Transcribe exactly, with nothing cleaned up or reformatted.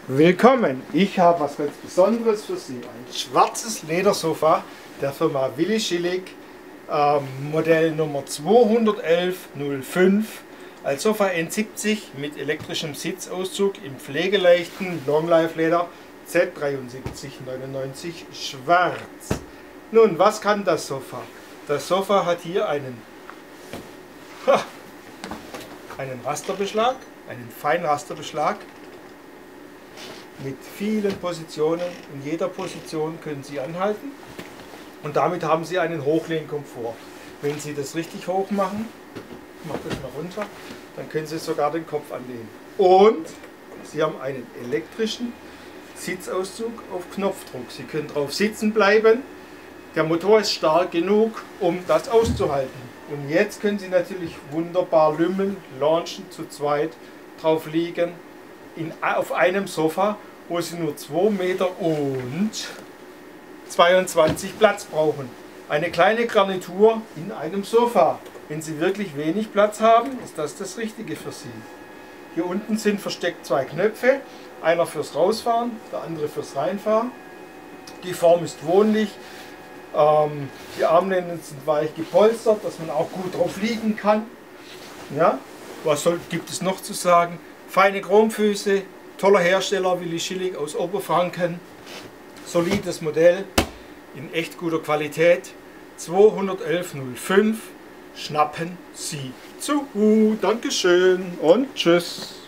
Willkommen! Ich habe was ganz Besonderes für Sie. Ein schwarzes Ledersofa der Firma Willi Schillig, ähm, Modell Nummer zweihundertelf null fünf, als Sofa N siebzig mit elektrischem Sitzauszug im pflegeleichten Longlife Leder Z dreiundsiebzig neunundneunzig schwarz. Nun, was kann das Sofa? Das Sofa hat hier einen, ha, einen Rasterbeschlag, einen Feinrasterbeschlag mit vielen Positionen. In jeder Position können Sie anhalten und damit haben Sie einen Hochlehnkomfort. Wenn Sie das richtig hoch machen, ich mache das mal runter, dann können Sie sogar den Kopf anlehnen. Und Sie haben einen elektrischen Sitzauszug auf Knopfdruck. Sie können drauf sitzen bleiben. Der Motor ist stark genug, um das auszuhalten. Und jetzt können Sie natürlich wunderbar lümmeln, launchen, zu zweit drauf liegen, in, auf einem Sofa, wo Sie nur zwei Meter und zweiundzwanzig Platz brauchen. Eine kleine Garnitur in einem Sofa. Wenn Sie wirklich wenig Platz haben, ist das das Richtige für Sie. Hier unten sind versteckt zwei Knöpfe, einer fürs Rausfahren, der andere fürs Reinfahren. Die Form ist wohnlich. Ähm, die Armlehnen sind weich gepolstert, dass man auch gut drauf liegen kann. Ja? Was soll, gibt es noch zu sagen? Feine Chromfüße, toller Hersteller Willi Schillig aus Oberfranken. Solides Modell in echt guter Qualität. zweihundertelf null fünf. Schnappen Sie zu. Dankeschön und tschüss.